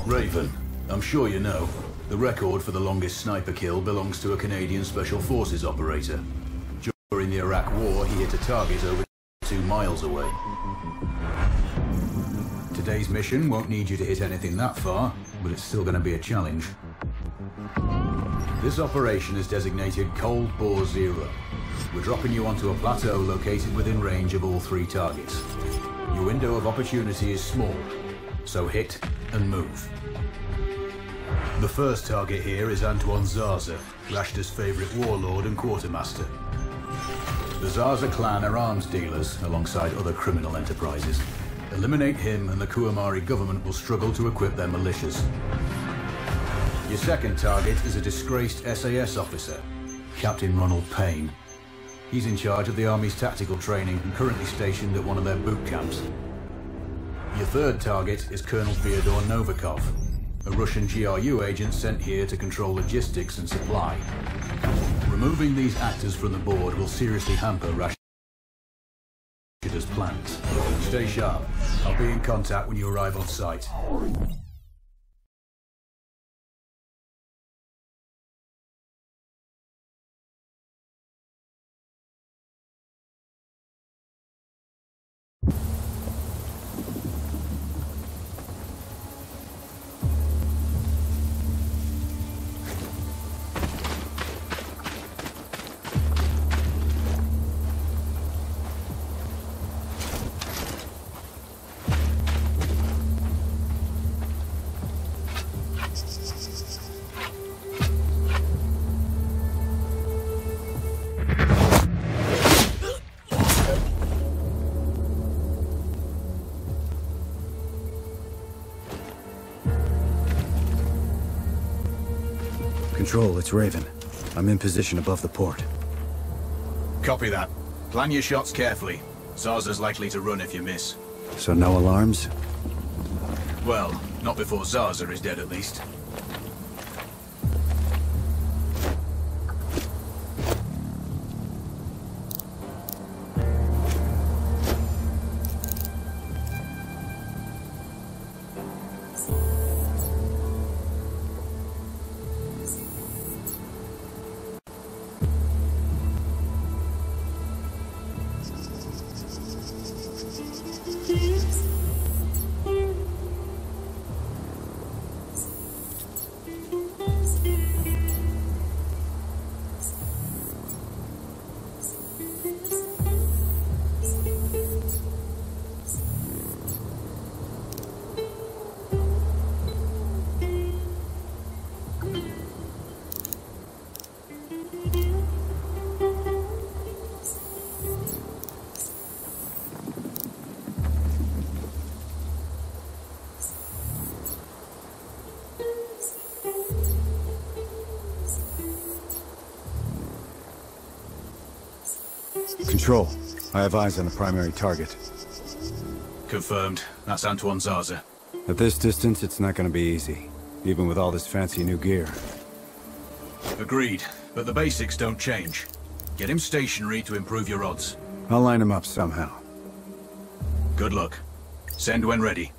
Raven, I'm sure you know, the record for the longest sniper kill belongs to a Canadian Special Forces operator. During the Iraq War, he hit a target over 2 miles away. Today's mission won't need you to hit anything that far, but it's still going to be a challenge. This operation is designated Cold Bore Zero. We're dropping you onto a plateau located within range of all 3 targets. Your window of opportunity is small, so hit and move. The first target here is Antoine Zaza, Rashta's favorite warlord and quartermaster. The Zaza clan are arms dealers alongside other criminal enterprises. Eliminate him and the Kuamari government will struggle to equip their militias. Your second target is a disgraced SAS officer, Captain Ronald Payne. He's in charge of the Army's tactical training and currently stationed at one of their boot camps. Your third target is Colonel Fyodor Novikov, a Russian GRU agent sent here to control logistics and supply. Removing these actors from the board will seriously hamper Rashta's plans. Stay sharp. I'll be in contact when you arrive on site. Control, it's Raven. I'm in position above the port. Copy that. Plan your shots carefully. Zaza's likely to run if you miss. So no alarms? Well, not before Zaza is dead at least. Control, I have eyes on the primary target. Confirmed. That's Antoine Zaza. At this distance, it's not gonna be easy, even with all this fancy new gear. Agreed, but the basics don't change. Get him stationary to improve your odds. I'll line him up somehow. Good luck. Send when ready.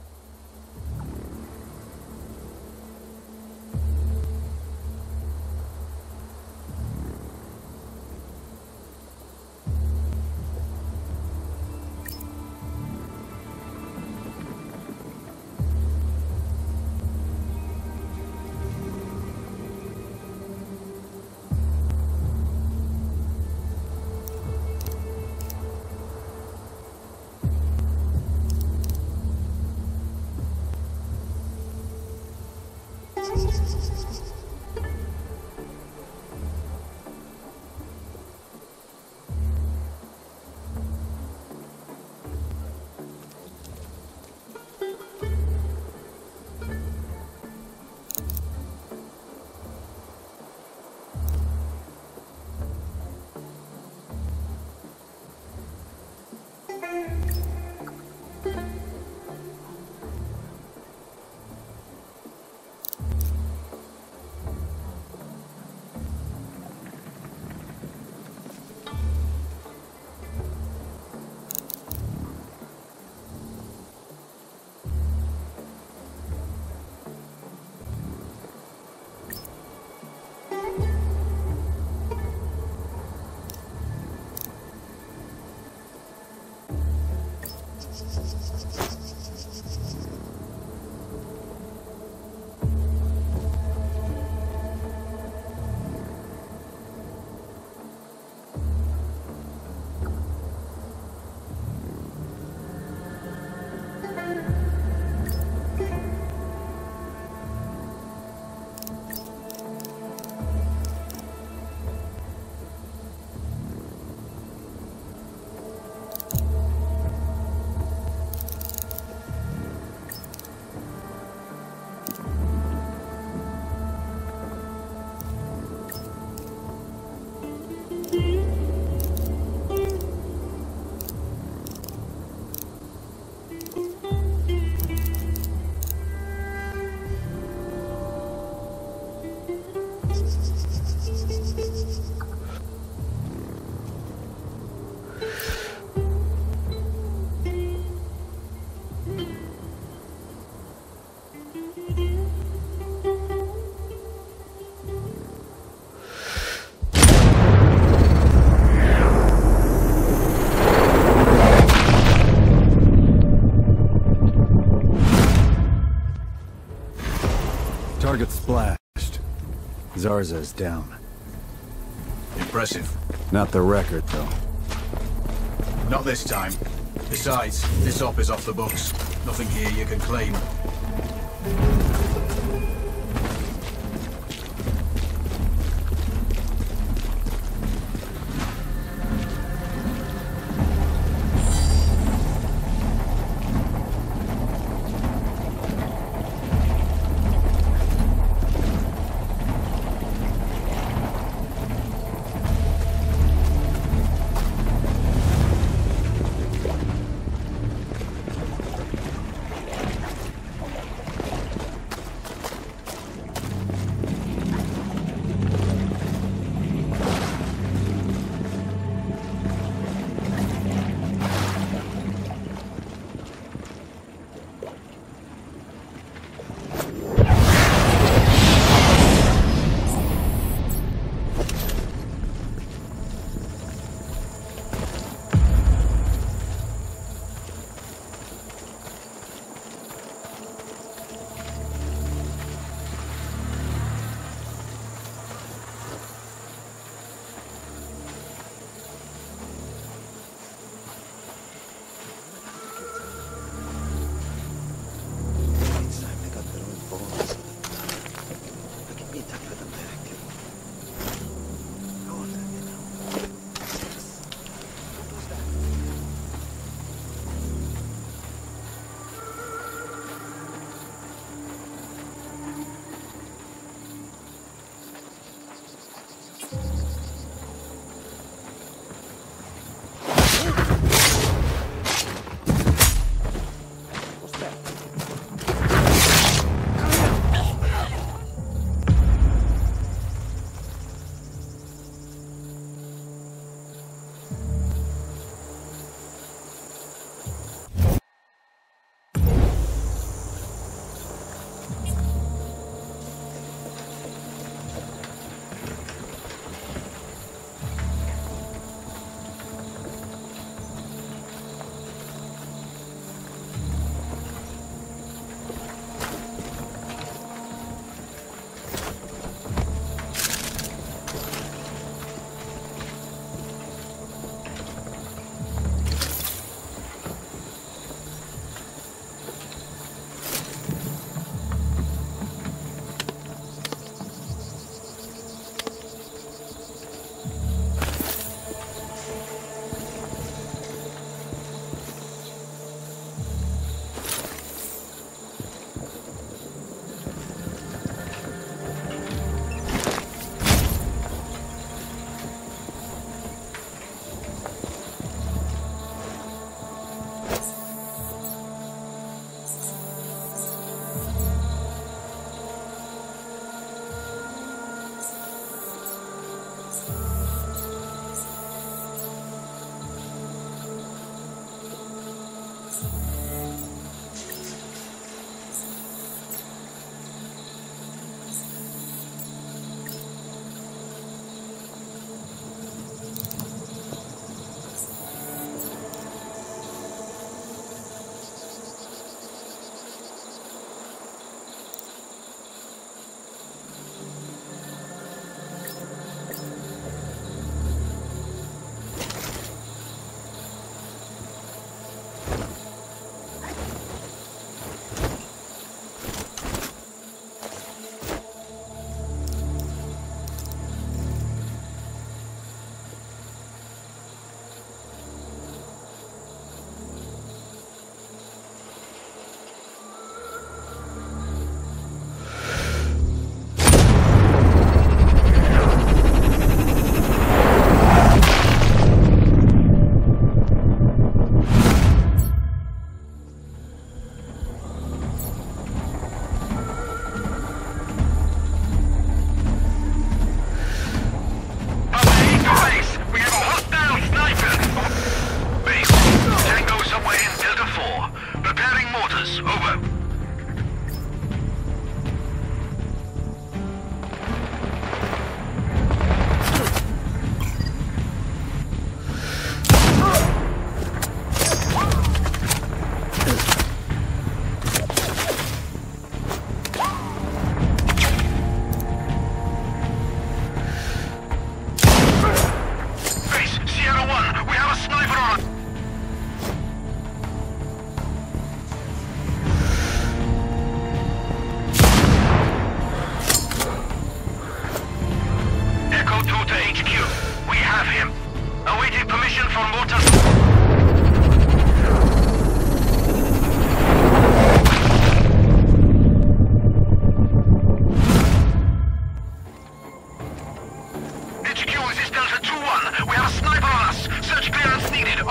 Target splashed. Zarza's down. Impressive. Not the record, though. Not this time. Besides, this op is off the books. Nothing here you can claim.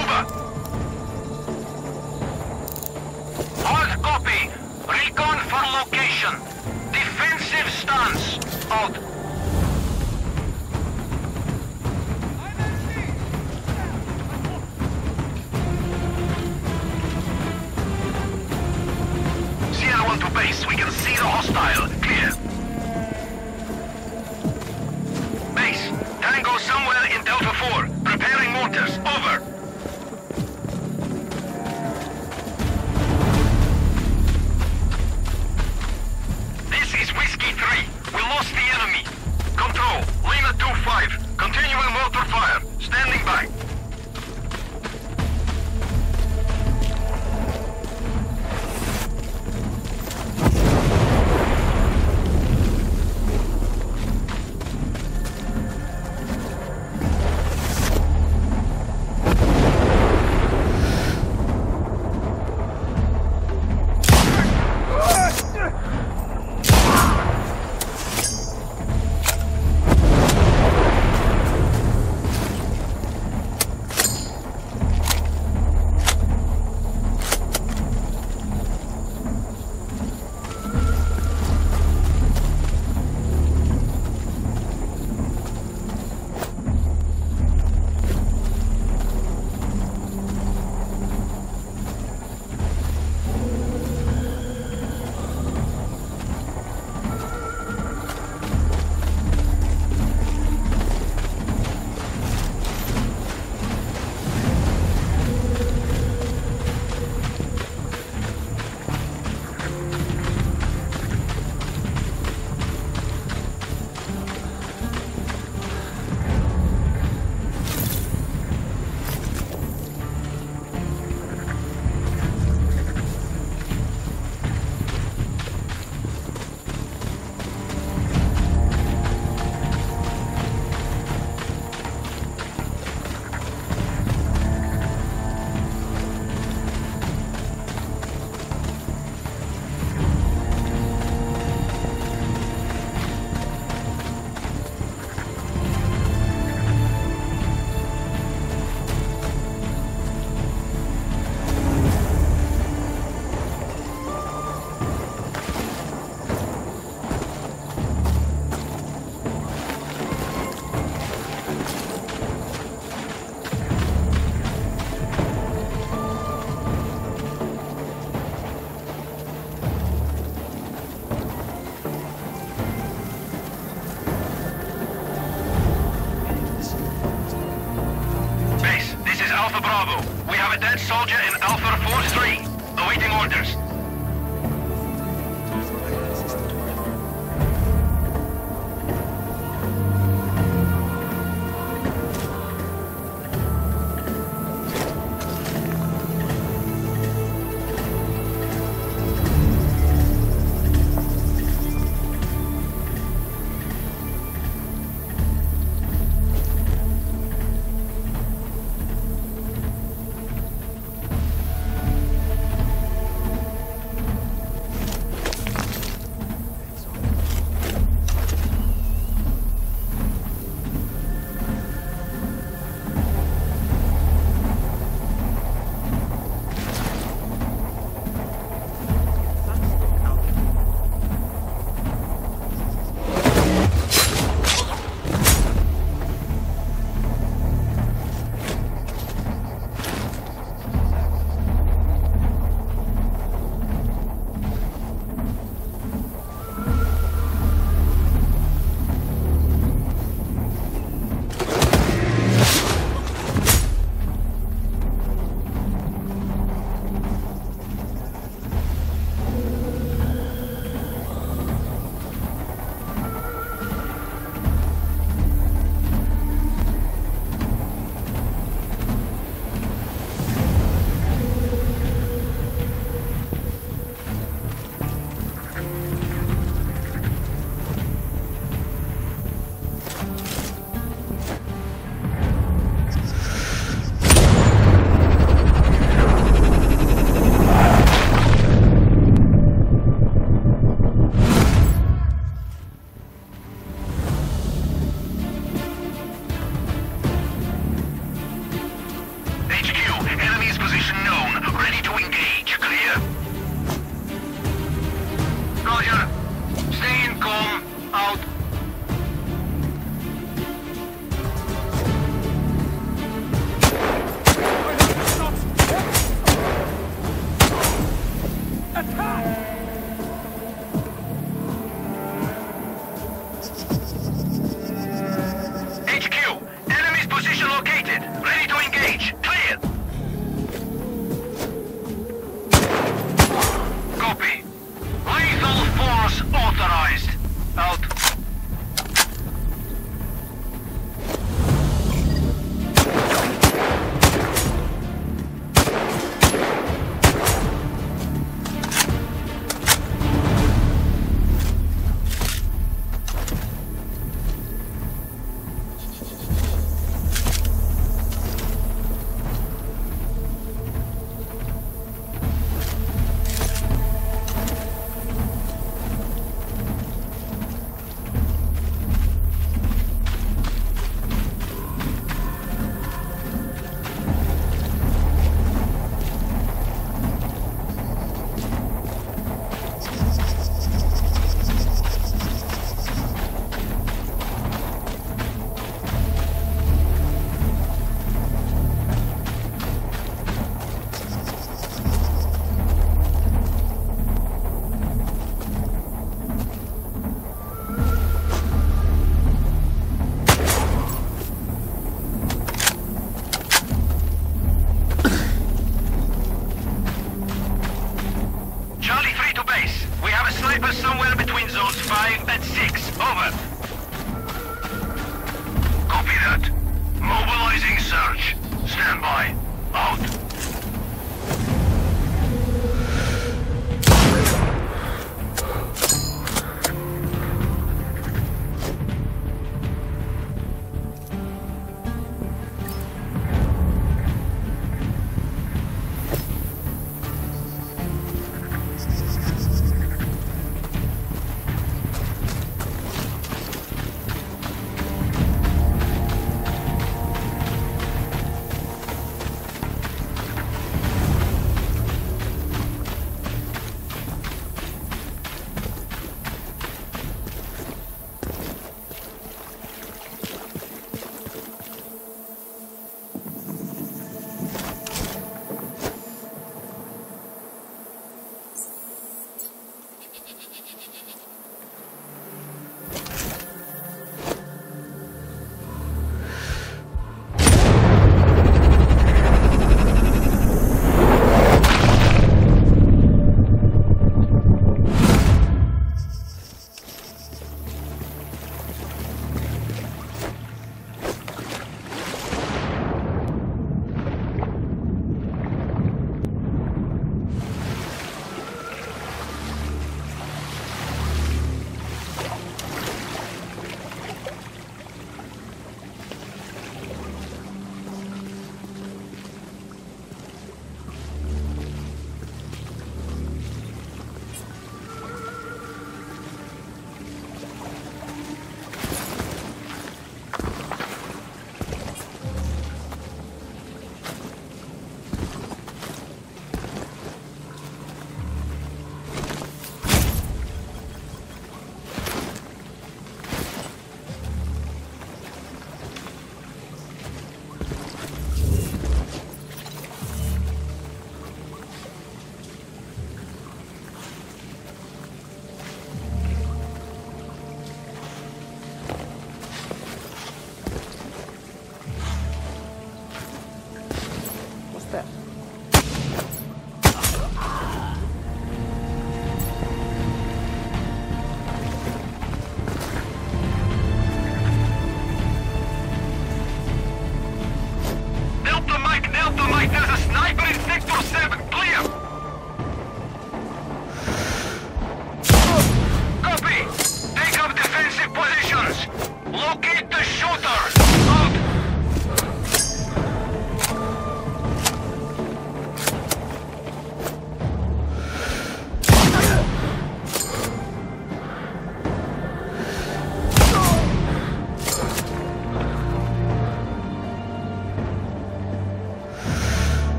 over. Hard copy. Recon for location. Defensive stance. Out. Sierra 1 to base. We can see the hostile. Clear. Base. Tango somewhere in Delta 4. Preparing mortars. Over. This is Whiskey 3. We lost the enemy. Control. Lima 2-5. Continuing mortar fire. Standing by. Alpha Bravo. We have a dead soldier in Alpha 4-3. Awaiting orders. ready to engage. Clear. Roger. Stay in calm. Out. HQ, enemy's position located. Ready to engage. Clear.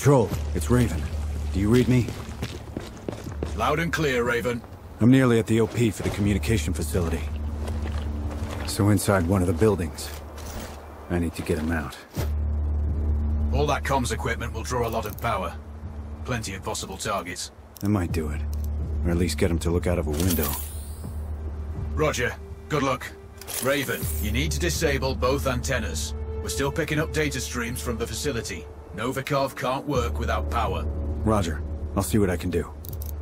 Control, it's Raven. Do you read me? Loud and clear, Raven. I'm nearly at the OP for the communication facility. So inside one of the buildings. I need to get him out. All that comms equipment will draw a lot of power. Plenty of possible targets. I might do it. Or at least get him to look out of a window. Roger. Good luck. Raven, you need to disable both antennas. We're still picking up data streams from the facility. Novikov can't work without power. Roger. I'll see what I can do.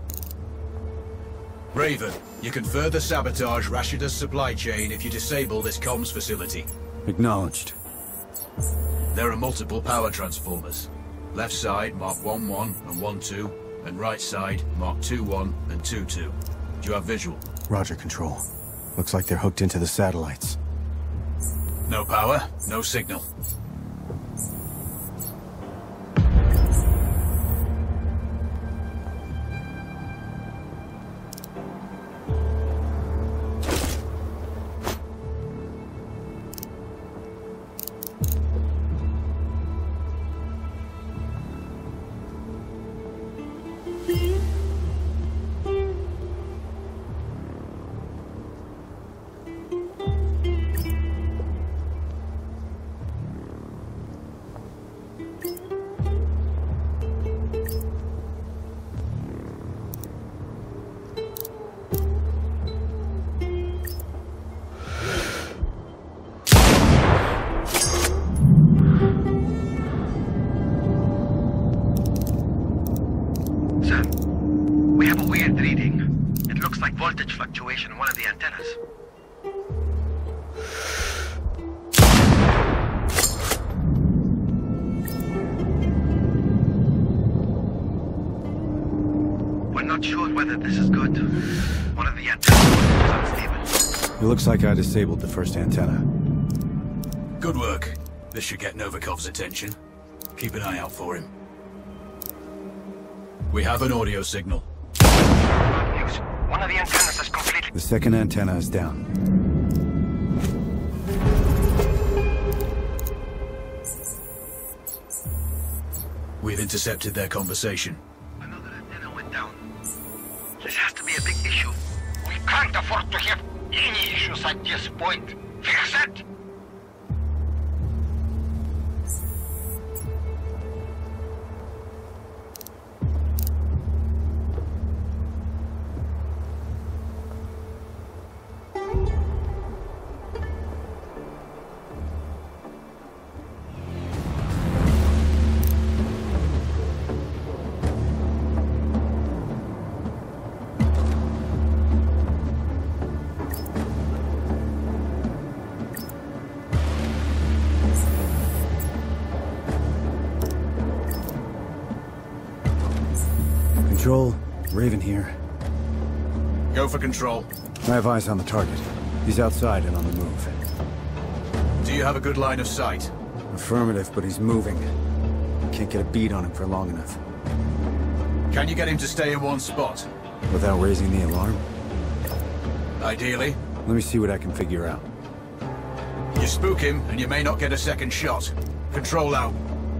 Raven, you can further sabotage Rashida's supply chain if you disable this comms facility. Acknowledged. There are multiple power transformers. Left side, mark 1-1 and 1-2, and right side, mark 2-1 and 2-2. Do you have visual? Roger, Control. Looks like they're hooked into the satellites. No power, no signal. We have a weird reading. It looks like voltage fluctuation in one of the antennas. We're not sure whether this is good. One of the antennas is unstable. It looks like I disabled the first antenna. Good work. This should get Novikov's attention. Keep an eye out for him. We have an audio signal. News. One of the antennas is completely... The second antenna is down. We've intercepted their conversation. Another antenna went down. This has to be a big issue. We can't afford to have any issues at this point. Fix it! Control, Raven here. Go for control. I have eyes on the target. He's outside and on the move. Do you have a good line of sight? Affirmative, but he's moving. Can't get a bead on him for long enough. Can you get him to stay in one spot? Without raising the alarm? Ideally. Let me see what I can figure out. You spook him, and you may not get a second shot. Control out.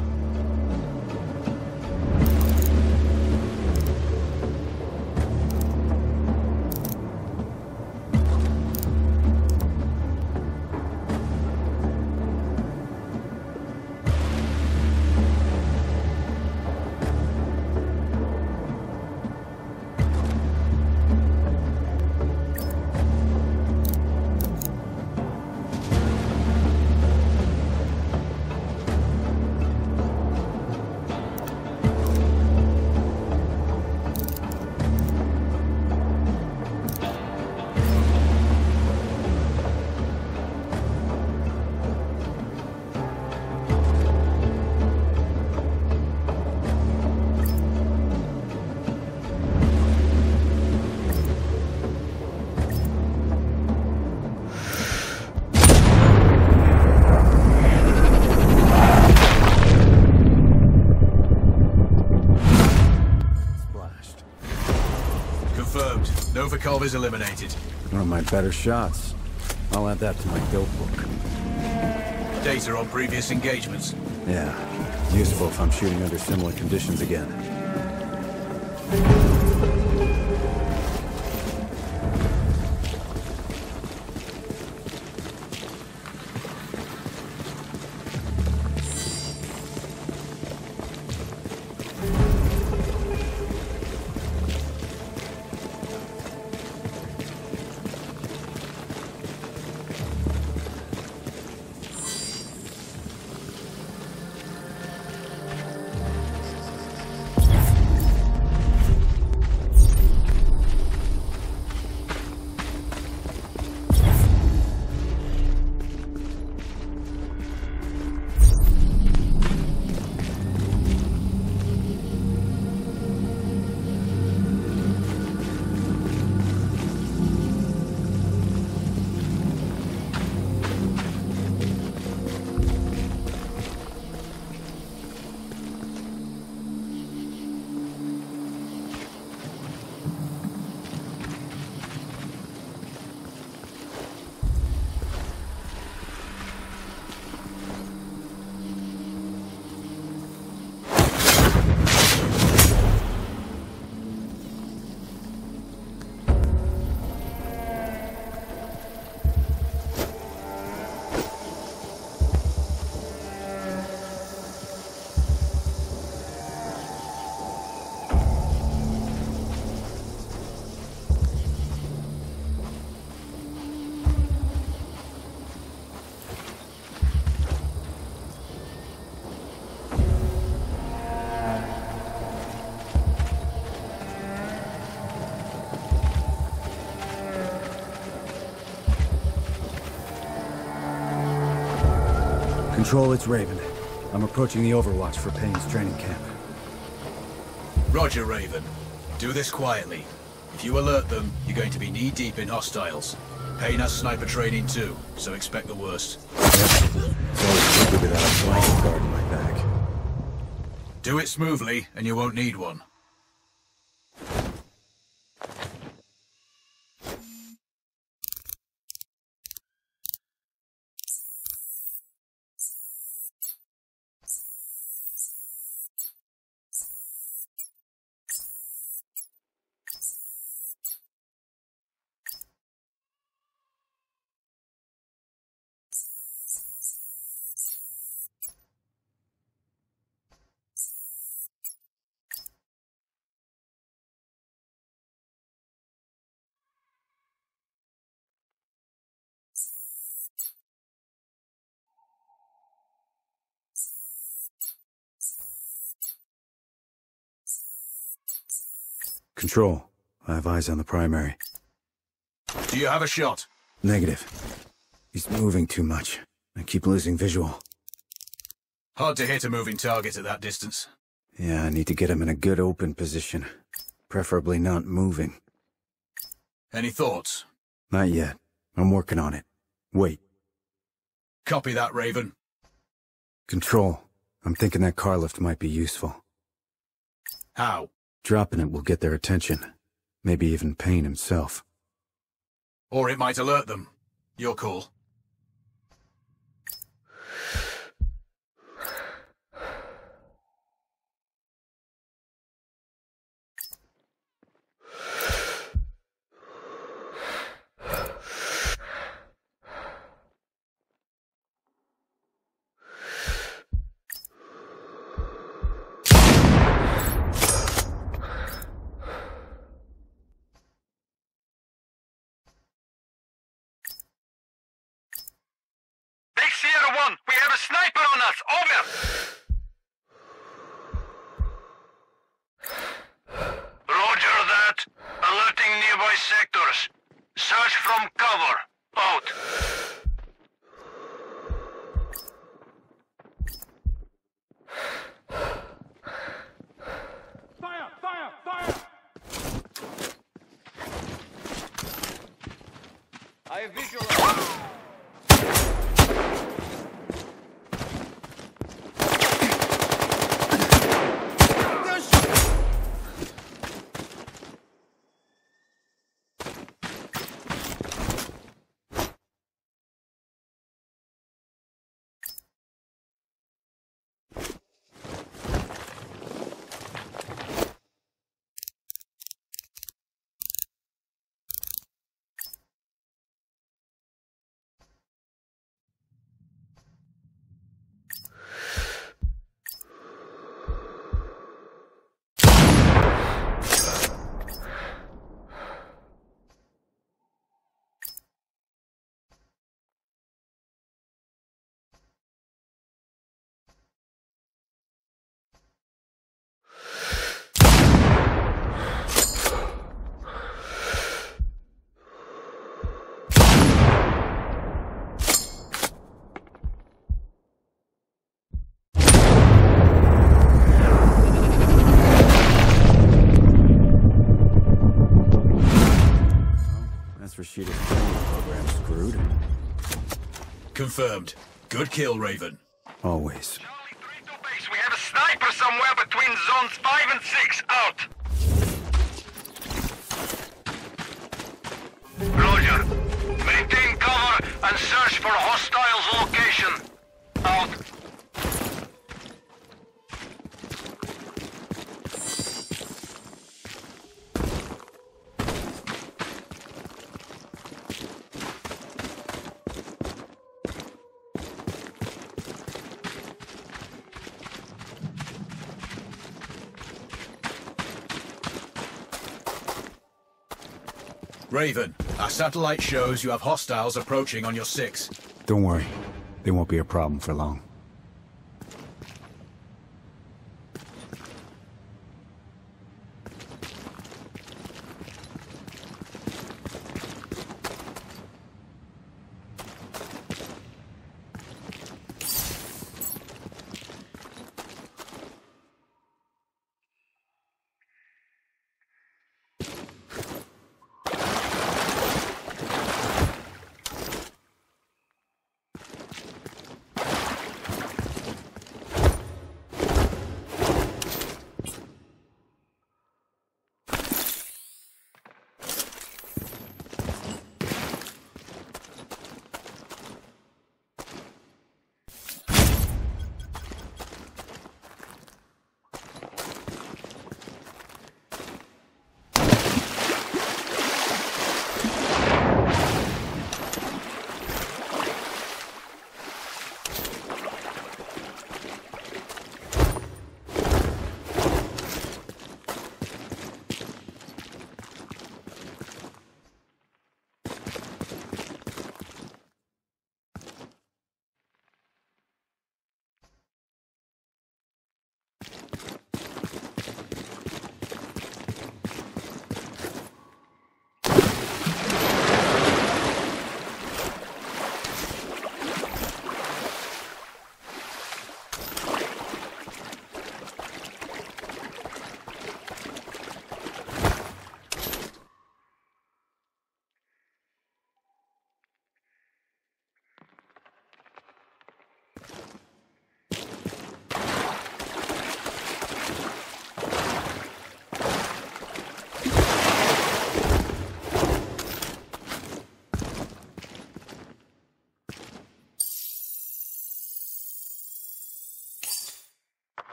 Novikov is eliminated. One of my better shots. I'll add that to my build book. Data on previous engagements. Yeah. Useful if I'm shooting under similar conditions again. Control, it's Raven. I'm approaching the Overwatch for Payne's training camp. Roger, Raven. Do this quietly. If you alert them, you're going to be knee-deep in hostiles. Payne has sniper training too, so expect the worst. Yep. It's always tricky without a blanket guard in my back. Do it smoothly, and you won't need one. Control, I have eyes on the primary. Do you have a shot? Negative. He's moving too much. I keep losing visual. Hard to hit a moving target at that distance. Yeah, I need to get him in a good open position. Preferably not moving. Any thoughts? Not yet. I'm working on it. Wait. Copy that, Raven. Control, I'm thinking that car lift might be useful. How? Dropping it will get their attention. Maybe even Payne himself. Or it might alert them. Your call. Sierra 1, we have a sniper on us! Over! Roger that. Alerting nearby sectors. Search from cover. Out. Fire! Fire! Fire! I have visual. Rashida's training program screwed. Confirmed. Good kill, Raven. Always. Charlie 3 to base. We have a sniper somewhere between zones 5 and 6. Out. Roger. Maintain cover and search for hostiles' location. Out. Raven, our satellite shows you have hostiles approaching on your 6. Don't worry. They won't be a problem for long.